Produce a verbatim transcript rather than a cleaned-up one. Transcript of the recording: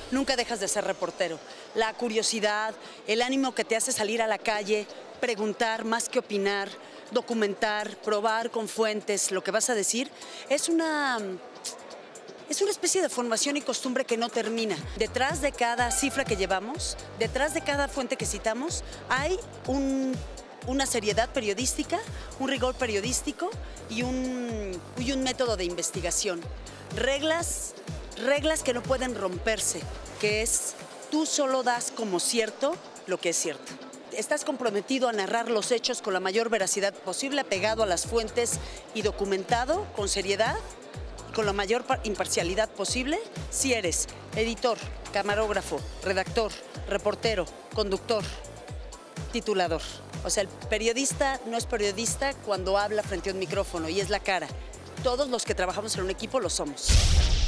nunca dejas de ser reportero. La curiosidad, el ánimo que te hace salir a la calle, preguntar más que opinar, documentar, probar con fuentes lo que vas a decir, es una... Es una especie de formación y costumbre que no termina. Detrás de cada cifra que llevamos, detrás de cada fuente que citamos, hay un, una seriedad periodística, un rigor periodístico y un, y un método de investigación. Reglas, reglas que no pueden romperse, que es tú solo das como cierto lo que es cierto. Estás comprometido a narrar los hechos con la mayor veracidad posible, apegado a las fuentes y documentado con seriedad, con la mayor imparcialidad posible, si eres editor, camarógrafo, redactor, reportero, conductor, titulador. O sea, el periodista no es periodista cuando habla frente a un micrófono y es la cara. Todos los que trabajamos en un equipo lo somos.